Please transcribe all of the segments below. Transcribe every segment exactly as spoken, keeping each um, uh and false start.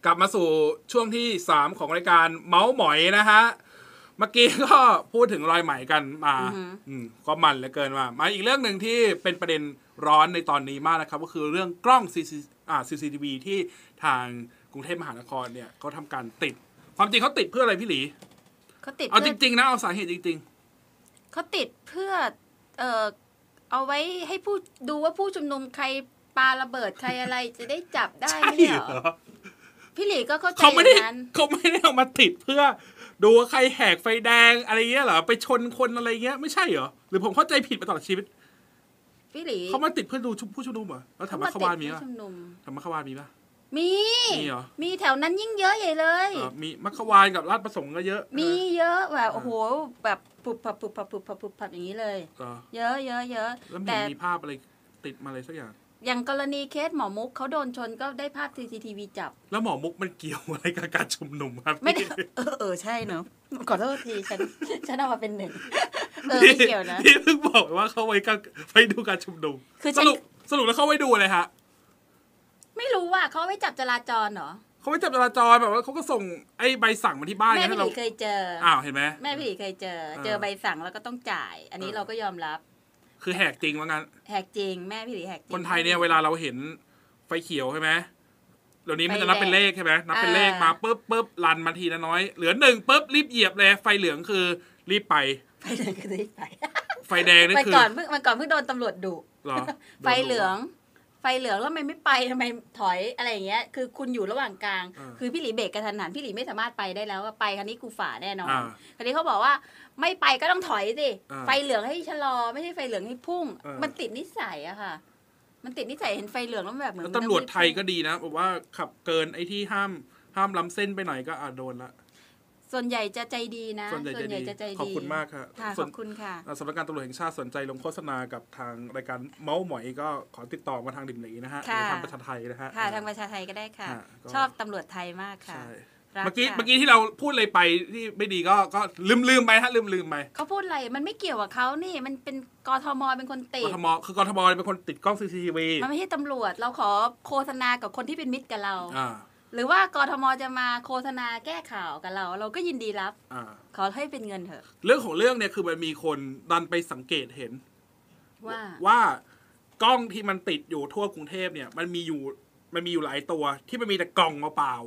ลับมาสู่ช่วงที่สามของรายการเมาส์หมอยนะฮะเมื่อกี้ก็พูดถึงรอยไหมกันมาอืมก็มันเหลือเกินว่ามาอีกเรื่องหนึ่งที่เป็นประเด็นร้อนในตอนนี้มากนะครับก็คือเรื่องกล้อง ซี ซี อ่า ซี ซี ที วี ที่ทางกรุงเทพมหานครเนี่ยเขาทำการติดความจริงเขาติดเพื่ออะไรพี่หลีเขาติดเอาจริงๆนะเอาสาเหตุจริงๆเขาติดเพื่อเอ่อเอาไว้ให้ผู้ดูว่าผู้ชุมนุมใครปาระเบิดใครอะไรจะได้จับได้ไม่เหรอพี่หลีก็เข้าใจอย่างนั้นเขาไม่ได้เอามาติดเพื่อดูว่าใครแหกไฟแดงอะไรเงี้ยเหรอไปชนคนอะไรเงี้ยไม่ใช่เหรอหรือผมเข้าใจผิดมาตลอดชีวิตพี่หลีเขามาติดเพื่อดูผู้ชุมนุมเหรอแล้วถามว่าขวานมีป่ะถามว่าขวานมีป่ะมีมีเหรอมีแถวนั้นยิ่งเยอะใหญ่เลยมีมัคควานกับราชประสงค์ก็เยอะมีเยอะแบบโอ้โหแบบปุบปับปุบปับปุบปับปุบปับอย่างนี้เลยเยอะเยอะเยอะแต่มีภาพอะไรติดมาเลยสักอย่างอย่างกรณีเคสหมอมุกเขาโดนชนก็ได้ภาพ ซี ซี ที วี จับแล้วหมอมุกมันเกี่ยวอะไรกับการชุมนุมครับไม่ได้เออเออใช่เนอะขอโทษทีฉันฉันเอามาเป็นหนึ่งเออไม่เกี่ยวนะพี่เพิ่งบอกว่าเขาไว้การไปดูการชุมนุมสรุปสรุปแล้วเขาไว้ดูอะไรฮะไม่รู้ว่าเขาไว้จับจราจรเหรอเขาไว้จับจราจรแบบว่าเขาก็ส่งไอ้ใบสั่งมาที่บ้านแม่พี่หลีเคยเจออ้าวเห็นไหมแม่พี่หลีเคยเจอเจอใบสั่งแล้วก็ต้องจ่ายอันนี้เราก็ยอมรับคือแหกจริงว่างั้นแหกจริงแม่พี่หลีแหกจริงคนไทยเนี่ยเวลาเราเห็นไฟเขียวใช่ไหมเดี๋ยวนี้มันจะนับเป็นเลขใช่ไหมนับเป็นเลขมาปุ๊บปุ๊บรันมาทีละน้อยเหลือหนึ่งปุ๊บรีบเหยียบเลยไฟเหลืองคือรีบไปไฟแดงคือรีบไปไฟแดงนี่คือก่อนเมื่อมันก่อนเพิ่งโดนตำรวจดุไฟเหลืองไฟเหลืองแล้วทำไมไม่ไปทำไมถอยอะไรอย่างเงี้ยคือคุณอยู่ระหว่างกลางคือพี่หลีเบรกกระทันหันพี่หลีไม่สามารถไปได้แล้วไปคันนี้กูฝ่าแน่นอนคันนี้เขาบอกว่าไม่ไปก็ต้องถอยสิไฟเหลืองให้ชะลอไม่ใช่ไฟเหลืองให้พุ่งมันติดนิสัยอะค่ะมันติดนิสัยเห็นไฟเหลืองแล้วแบบเหมือนตำรวจไทยก็ดีนะบอกว่าขับเกินไอ้ที่ห้ามห้ามล้ำเส้นไปหน่อยก็อาจโดนละส่วนใหญ่จะใจดีนะส่วนใหญ่จะใจดีขอบคุณมากค่ะขอบคุณค่ะสำนักงานตำรวจแห่งชาติสนใจลงโฆษณากับทางรายการเมาส์หมอยก็ขอติดต่อมาทางดิมหลีนะฮะหรือทางประชาไทยนะฮะค่ะทางประชาไทยก็ได้ค่ะชอบตำรวจไทยมากค่ะเมื่อกี้เมื่อกี้ที่เราพูดอะไรไปที่ไม่ดีก็ก็ลืมลืมไปฮะลืมลืมไปเขาพูดอะไรมันไม่เกี่ยวกับเขานี่มันเป็นกทมเป็นคนติดกทมคือกทมเป็นคนติดกล้อง ซี ซี ที วีมันไม่ใช่ตำรวจเราขอโฆษณากับคนที่เป็นมิตรกับเราหรือว่ากทมจะมาโฆษณาแก้ข่าวกับเราเราก็ยินดีรับขอให้เป็นเงินเถอะเรื่องของเรื่องเนี่ยคือมันมีคนดันไปสังเกตเห็นว่าว่ากล้องที่มันติดอยู่ทั่วกรุงเทพเนี่ยมันมีอยู่มันมีอยู่หลายตัวที่มันมีแต่กล่องเปล่า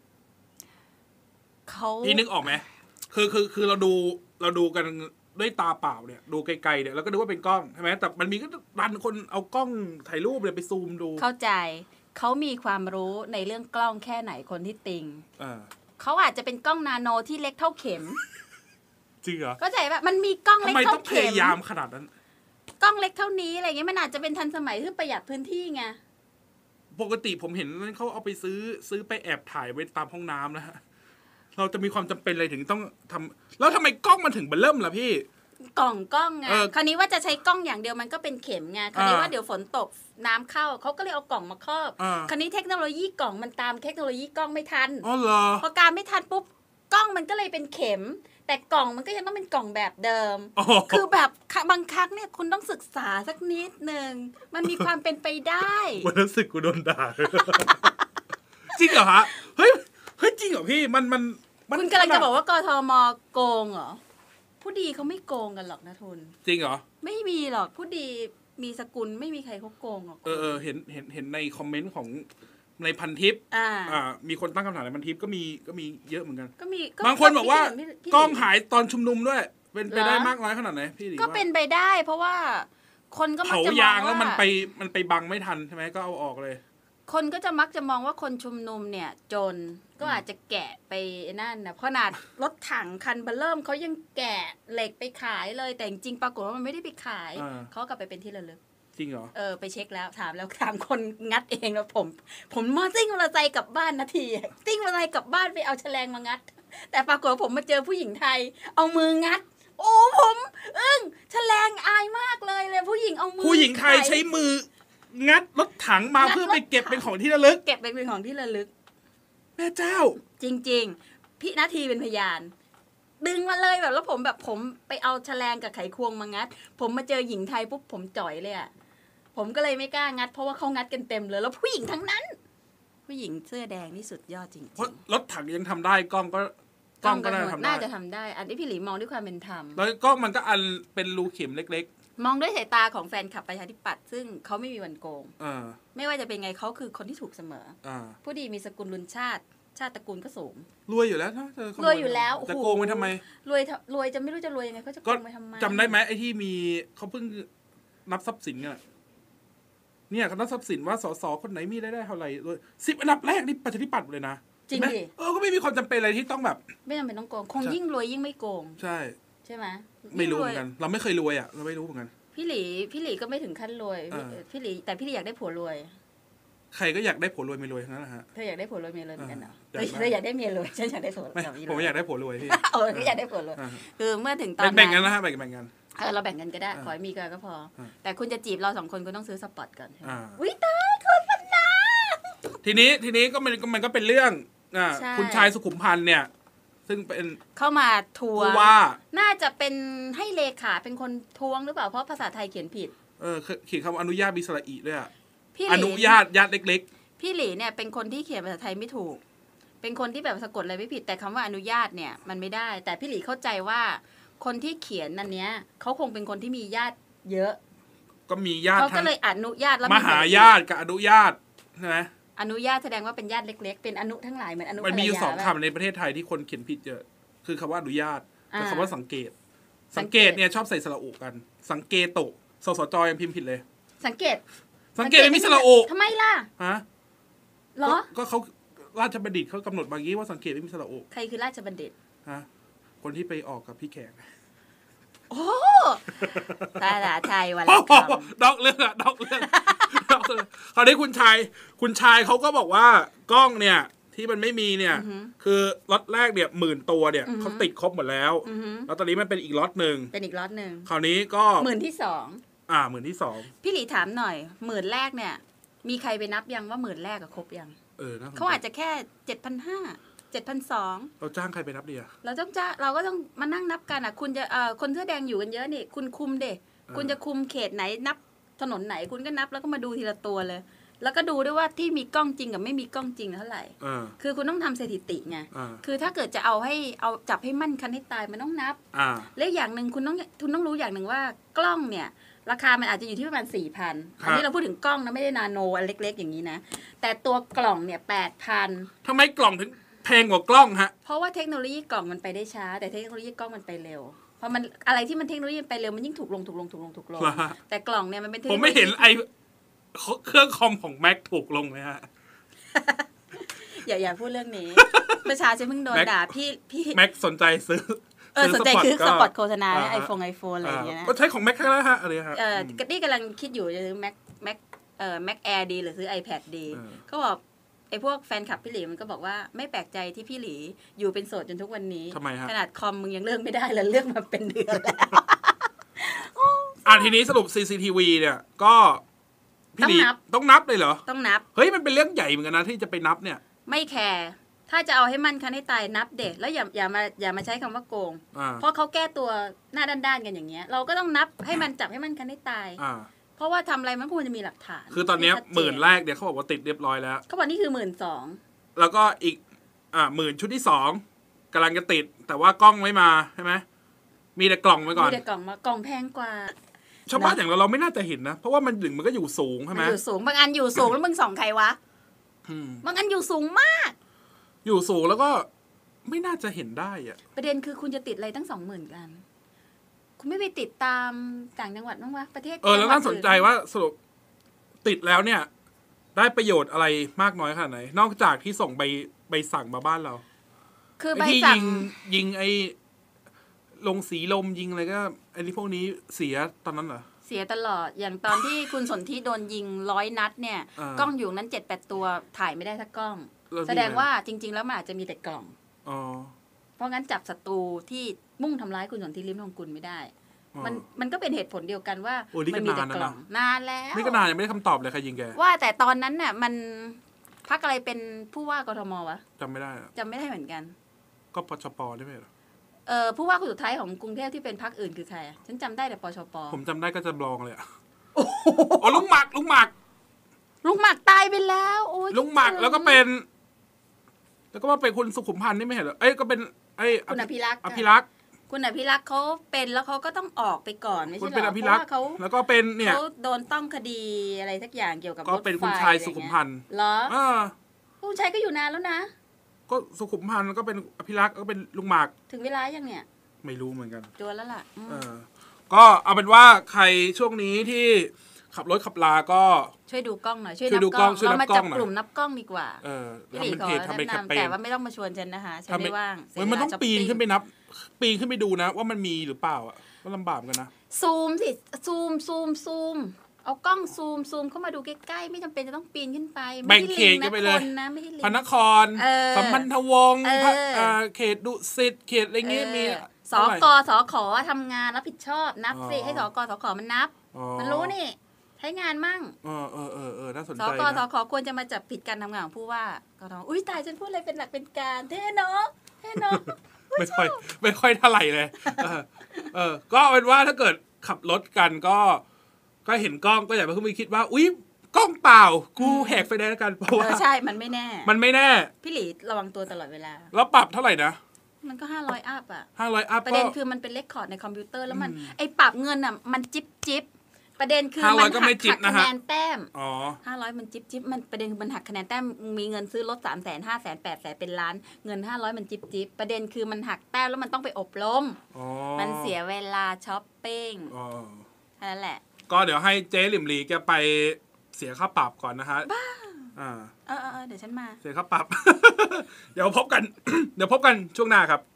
เขาพี่นึกออกไหมคือคือคือเราดูเราดูกันด้วยตาเปล่าเนี่ยดูไกลๆเนี่ยเราก็นึกว่าเป็นกล้องใช่ไหมแต่มันมีก็ดันคนเอากล้องถ่ายรูปเลยไปซูมดูเข้าใจเขามีความรู้ในเรื่องกล้องแค่ไหนคนที่ติงเขาอาจจะเป็นกล้องนาโนที่เล็กเท่าเข็มจริงเหรอเข้าใจป่ะมันมีกล้องเล็กเท่าเข็มทำไมต้องพยายามขนาดนั้นกล้องเล็กเท่านี้อะไรเงี้ยมันอาจจะเป็นทันสมัยที่ประหยัดพื้นที่ไงปกติผมเห็นเขาเอาไปซื้อซื้อไปแอบถ่ายไว้ตามห้องน้ำนะฮะเราจะมีความจำเป็นอะไรถึงต้องทำแล้วทำไมกล้องมันถึงเบลเริ่มล่ะพี่กล่องกล้องไงคราวนี้ว่าจะใช้กล้องอย่างเดียวมันก็เป็นเข็มไงคราวนี้ว่าเดี๋ยวฝนตกน้ำเข้าเขาก็เลยเอากล่องมาครอบคราวนี้เทคโนโลยีกล่องมันตามเทคโนโลยีกล้องไม่ทันอ๋อเหรอพอการไม่ทันปุ๊บกล้องมันก็เลยเป็นเข็มแต่กล่องมันก็ยังต้องเป็นกล่องแบบเดิมคือแบบบางครั้งเนี่ยคุณต้องศึกษาสักนิดนึงมันมีความเป็นไปได้วันนั้นสึกกูโดนด่าจริงเหรอฮะเฮ้ยเฮ้ยจริงเหรอพี่มันมันคุณกำลังจะบอกว่ากทมโกงเหรอผู้ดีเขาไม่โกงกันหรอกนะทุนจริงเหรอไม่มีหรอกผู้ดีมีสกุลไม่มีใครเขาโกงหรอกเออเออเห็นเห็นเห็นในคอมเมนต์ของในพันทิปอ่าอ่ามีคนตั้งคำถามในพันทิปก็มีก็มีเยอะเหมือนกันก็มีบางคนบอกว่ากล้องหายตอนชุมนุมด้วยเป็นไปได้มากน้อยขนาดไหนพี่ดิก็เป็นไปได้เพราะว่าคนก็มักจะมองว่าเผายางแล้วมันไปมันไปบังไม่ทันใช่ไหมก็เอาออกเลยคนก็จะมักจะมองว่าคนชุมนุมเนี่ยจนก็อาจจะแกะไปนั่นนะขนาดรถถังคันเบอร์เริ่มเขายังแกะเหล็กไปขายเลยแต่จริงปรากฏว่ามันไม่ได้ไปขายเขากลับไปเป็นที่ระลึกจริงเหรอเออไปเช็คแล้วถามแล้วถามคนงัดเองแล้วผมผมมาซิ่งมอเตอร์ไซค์กลับบ้านนาทีซิ่งมอเตอร์ไซค์กลับบ้านไปเอาแฉลงมางัดแต่ปรากฏว่าผมมาเจอผู้หญิงไทยเอามืองัดโอ้ผมอึ้งแฉลงอายมากเลยเลยผู้หญิงเอามือผู้หญิงไทยใช้มืองัดรถถังมาเพื่อไปเก็บเป็นของที่ระลึกเก็บไปเป็นของที่ระลึกแม่เจ้าจริงๆพี่นาทีเป็นพยานดึงมาเลยแบบแล้วผมแบบผมไปเอาแฉลงกับไขควงมางัดผมมาเจอหญิงไทยปุ๊บผมจ่อยเลยอ่ะผมก็เลยไม่กล้างัดเพราะว่าเขางัดกันเต็มเลยแล้วผู้หญิงทั้งนั้นผู้หญิงเสื้อแดงนี่สุดยอดจริงๆเพราะรถถังยังทำได้กล้องก็กล้องก็น่าทำได้น่าจะทำได้ อันนี้พี่หลีมองด้วยความเป็นธรรมแล้วกล้องมันก็อันเป็นรูเข็มเล็กๆมองด้วยสายตาของแฟนคลับประชาธิปัตย์ซึ่งเขาไม่มีวันโกงอ่าไม่ว่าจะเป็นไงเขาคือคนที่ถูกเสมออ่าผู้ดีมีสกุลลุนชาติชาติตระกูลก็สูงรวยอยู่แล้วนะรวยอยู่แล้วจะโกงไปทำไมรวยรวยจะไม่รู้จะรวยยังไงเขาจะโกงไปทำไมจำได้ไหมไอ้ที่มีเขาเพิ่งนับทรัพย์สินอ่ะเนี่ยเขานับทรัพย์สินว่าสสคนไหนมีรายได้เท่าไหร่เลยสิบอันดับแรกนี่ประชาธิปัตย์เลยนะจริงดิเออก็ไม่มีความจำเป็นอะไรที่ต้องแบบไม่จำเป็นต้องโกงคงยิ่งรวยยิ่งไม่โกงใช่ใช่ไหมไม่รู้เหมือนกันเราไม่เคยรวยอ่ะเราไม่รู้เหมือนกันพี่หลีพี่หลีก็ไม่ถึงขั้นรวยพี่หลีแต่พี่หลีอยากได้ผัวรวยใครก็อยากได้ผัวรวยไม่รวยทั้งนั้นแหละฮะเธออยากได้ผัวรวยเมียรวยเหมือนกันเหรอเธออยากได้เมียรวยฉันอยากได้ผัวรวยผมอยากได้ผัวรวยพี่เอออยากได้ผัวรวยคือเมื่อถึงตอนนั้นแบ่งกันนะฮะแบ่งกันเออเราแบ่งกันก็ได้ขอให้มีกันก็พอแต่คุณจะจีบเราสองคนคุณต้องซื้อสปอร์ตก่อนใช่ไหมวิตายคุณพันนาทีนี้ทีนี้ก็มันมันก็เป็นเรื่องอ่าคุณชายสุขุมพันธ์เนี่ยซึ่งเป็นเข้ามาทวงว่าน่าจะเป็นให้เลขาเป็นคนทวงหรือเปล่าเพราะภาษาไทยเขียนผิดเออเขียนคำอนุญาตมีสระอีด้วยอ่ะอนุญาตญาติเล็กๆพี่หลีเนี่ยเป็นคนที่เขียนภาษาไทยไม่ถูกเป็นคนที่แบบสะกดอะไรไม่ผิดแต่คำว่าอนุญาตเนี่ยมันไม่ได้แต่พี่หลีเข้าใจว่าคนที่เขียนนั่นเนี้ยเขาคงเป็นคนที่มีญาติเยอะก็มีญาติเขาก็เลยอนุญาตแล้วมหาญาติกับอนุญาตใช่ไหมอนุญาตแสดงว่าเป็นญาติเล็กๆเป็นอนุทั้งหลายเหมือนอนุมันมีอยู่สองคำในประเทศไทยที่คนเขียนผิดเยอะคือคำว่าอนุญาตกับคำว่าสังเกตสังเกตเนี่ยชอบใส่สระอุกัน สังเกตโตสสจยังพิมพ์ผิดเลยสังเกตสังเกตไม่มีสระอุทำไมล่ะฮะเหรอก็เขาราชบัณฑิตเขากำหนดบางยี่ว่าสังเกตไม่มีสระอุใครคือราชบัณฑิตฮะคนที่ไปออกกับพี่แขกโอ้ภาษาไทยวันละคำดอกเรื่องอะดอกเรื่องคราวนี้คุณชายคุณชายเขาก็บอกว่ากล้องเนี่ยที่มันไม่มีเนี่ยคือล็อตแรกเนี่ยหมื่นตัวเนี่ยเขาติดครบหมดแล้วแล้วตอนนี้มันเป็นอีกล็อตหนึ่งเป็นอีกล็อตหนึ่งคราวนี้ก็หมื่นที่สองอ่าหมื่นที่สองพี่หลีถามหน่อยหมื่นแรกเนี่ยมีใครไปนับยังว่าหมื่นแรกกับครบยังเออเขาอาจจะแค่เจ็ดพันห้าเจ็ดพันสองเราจ้างใครไปนับดีอะเราต้องจ้างเราก็ต้องมานั่งนับกันอ่ะคุณจะเอ่อคนเสื้อแดงอยู่กันเยอะนี่คุณคุมเด็กคุณจะคุมเขตไหนนับถนนไหนคุณก็นับแล้วก็มาดูทีละตัวเลยแล้วก็ดูด้วยว่าที่มีกล้องจริงกับไม่มีกล้องจริงเท่าไหร่คือคุณต้องทำสถิติไงคือถ้าเกิดจะเอาให้เอาจับให้มั่นคันให้ตายมันต้องนับและอย่างหนึ่งคุณต้องคุณต้องรู้อย่างหนึ่งว่ากล้องเนี่ยราคามันอาจจะอยู่ที่ประมาณสี่พันอันนี้เราพูดถึงกล้องนะไม่ได้นาโนอันเล็กๆอย่างนี้นะแต่ตัวกล่องเนี่ยแปดพันทำไมกล่องถึงแพงกว่ากล้องฮะเพราะว่าเทคโนโลยีกล่องมันไปได้ช้าแต่เทคโนโลยีกล้องมันไปเร็วเพราะมันอะไรที่มันเทคโนโลยีไปเร็วมันยิ่งถูกลงถูกลงถูกลงถูกลงแต่กล่องเนี่ยมันเป็นผมไม่เห็นไอเครื่องคอมของแม็กถูกลงเลยฮะอย่าอย่าพูดเรื่องนี้ประชาชนเพิ่งโดนด่าพี่พี่แม็กสนใจซื้อเออสนใจคือสปอตโฆษณาไอโฟนไอโฟนอะไรอย่างเงี้ยนะก็ใช้ของแม็กแค่แล้วฮะอะไรฮะเออนี่กำลังคิดอยู่จะซื้อแม็กแม็กเอ่อแม็กแอร์ดีหรือซื้อ iPad ดีเขาบอกไอ้พวกแฟนคลับพี่หลีมันก็บอกว่าไม่แปลกใจที่พี่หลีอยู่เป็นโสดจนทุกวันนี้ทำไมฮะขนาดคอมมึงยังเลิกไม่ได้เลยเลิกมาเป็นเดือนแล้วอ่ะทีนี้สรุป ซี ซี ที วี เนี่ยก็พี่หลีต้องนับเลยเหรอต้องนับเฮ้ยมันเป็นเรื่องใหญ่เหมือนกันนะที่จะไปนับเนี่ยไม่แคร์ถ้าจะเอาให้มันคันให้ตายนับเด็กแล้วอย่าอย่ามาอย่ามาใช้คำว่าโกงเพราะเขาแก้ตัวหน้าด้านๆกันอย่างเงี้ยเราก็ต้องนับให้มันจับให้มันคันให้ตายเพราะว่าทำอะไรมันควรจะมีหลักฐานคือตอนนี้หมื่นแรกเนี่ยเขาบอกว่าติดเรียบร้อยแล้วเขาบอกนี่คือหมื่นสองแล้วก็อีกอ่าหมื่นชุดที่สองกำลังจะติดแต่ว่ากล้องไม่มาใช่ไหมมีแต่กล่องไว้ก่อนมีแต่กล่องมากล่องแพงกว่าชาวบ้านอย่างเราเราไม่น่าจะเห็นนะเพราะว่ามันถึงมันก็อยู่สูงใช่ไหมอยู่สูงบางอันอยู่สูงแล้วมึงส่องใครวะบางอันอยู่สูงมากอยู่สูงแล้วก็ไม่น่าจะเห็นได้อะประเด็นคือคุณจะติดอะไรตั้งสองหมื่นกันคุณไม่ไปติดตามต่างจังหวัดบ้างวะประเทศเออแล้วน่าสนใจว่าสรุปติดแล้วเนี่ยได้ประโยชน์อะไรมากน้อยขนาดไหนนอกจากที่ส่งใบใบสั่งมาบ้านเราคือใบสั่งยิงยิงไอ้ลงสีลมยิงอะไรก็ไอ้นี่พวกนี้เสียตอนนั้นเหรอเสียตลอดอย่างตอนที่คุณสนธิโดนยิงร้อยนัดเนี่ยกล้องอยู่นั้นเจ็ดแปดตัวถ่ายไม่ได้สักกล้องแสดงว่าจริงๆแล้วมันอาจจะมีแต่กล่องเพราะงั้นจับศัตรูที่มุ่งทำร้ายคุณสนธิลิ้มทองกุลไม่ได้มันมันก็เป็นเหตุผลเดียวกันว่ามันมีแต่กล่องนานแล้วนี่ก็นานยังไม่ได้คำตอบเลยใครยิงแกว่าแต่ตอนนั้นน่ะมันพรรคอะไรเป็นผู้ว่ากทมวะจำไม่ได้จำไม่ได้เหมือนกันก็ปชปได้ไหมเหรอเออผู้ว่าคนสุดท้ายของกรุงเทพที่เป็นพรรคอื่นคือใครฉันจำได้แต่ปชปผมจำได้ก็จะบลองเลยอ่ะอ๋อลุงหมักลุงหมักลุงหมักากตายไปแล้วโอ้ยลุงหมักแล้วก็เป็น แล้วก็มาเป็นคุณสุขุมพันธ์นี่ไม่เห็นเหรอเอ้ยก็เป็นไอ้คุณอภิรักษ์อภิรักษ์คุณอภิรักษ์เขาเป็นแล้วเขาก็ต้องออกไปก่อนไม่คุณใช่เหรเป็นออภิเพรัราะกษ์ว่าเขาแล้วก็เป็นเนี่ยเขาโดนต้องคดีอะไรสักอย่างเกี่ยวกับก็เป็นคุณชายสุขุมพันธ์เหรอเออคุณชายก็อยู่นานแล้วนะก็สุขุมพันธ์แล้วก็เป็นอภิรักษ์ก็เป็นลุงหมักถึงเวลายังเนี่ยไม่รู้เหมือนกันจวนแล้วล่ะอืมเออก็เอาเป็นว่าใครช่วงนี้ที่ขับรถขับลาก็ช่วยดูกล้องหน่อยช่วยช่วยนัดูบกกล้ล้ออง งช่วยเรานับมากล้จัอบ งหน่อยกลุ่มนับกล้องดีกว่าเออพี่หลีทำเป็นขอเพจทำเป็นแนะแคมเปนำแต่ญว่าไม่ต้องมาชวนฉันนะคะฉันทำเป็ไม่นว่างเฮ้ยมันต้องเสีปียนเวลาช้อปปิ้งขึ้นไปนับ ปีนขึ้นไปดูนะ ว่ามันมีหรือเปล่าอ่ะก็ลำบากกันนะซูมสิซูมซูมซูมเอากล้องซูมซูมเข้ามาดูใกล้ๆไม่จำเป็นจะต้องปีนขึ้นไปแบ่ไม่งใช่เขลิตงกันะนไปคเลยนนะไม่ใช่ลิงพระนครเออสัมพันธวงศ์เออพระเอ่อเขตดุสิตเขตอะไรเงี้ยมีเออสเท่าไหร่กสขทำงานรับผิดชอบนับสิอ๋อให้สกสขมันนับอ๋อมันรู้นี่ใช้งานมั่งเออเออเออเออน่าสนสใจกสนะขควรจะมาจับผิดการทำงานของผู้ว่าก็ต้องอุ้ยตายฉันพูดอะไรเป็นหลักเป็นการเท่เนาะเท่เนาะไม่ค่อยไม่ค่อยเท่าไหร่เลยเออเออ ก็เป็นว่าถ้าเกิดขับรถกันก็ ก็เห็นกล้องก็อย่าไปเพิ่งไปคิดว่า อุ๊ยกล้องเปล่ากูแหกไฟแดงแล้วกันเพราะเอว่าอใช่มันไม่แน่มันไม่แน่พี่หลีระวังตัวตลอดเวลาแล้วปรับเท่าไหร่นะมันก็ห้าร้อยอัพอ่ะห้าร้อยอัพประก็เด็นคือมันเป็นเลคคอร์ดในคอมพิวเตอร์แล้วมันอืมไอ้ปรับเงินอ่ะมันจิ๊บจิ๊บประเด็นคือห้าร้มัอยนก็หัไม่กจิ๊บหักนะคะฮะแนนแต้มอ๋อห้าร้อยมันจิ๊บจิ๊บมันประเด็นคือมันหักคะแนนแต้มมีเงินซื้อรถสามแสนห้าแสนแปดแสนเป็นล้านเงินห้าร้อยมันจิ๊บจิ๊บประเด็นคือมันหักแต้มแล้วมันต้องไปอบรมอ๋อมันเสียเวลาช้อปปิ้งอ๋อแค่นั้นแหละก็เดี๋ยวให้เจ๊หลิมหลีแกไปเสียค่าปรับก่อนนะฮะอ่าเออเออเออเดี๋ยวฉันมาเสียค่าปรับ เดี๋ยวพบกัน เดี๋ยวพบกันช่วงหน้าครับ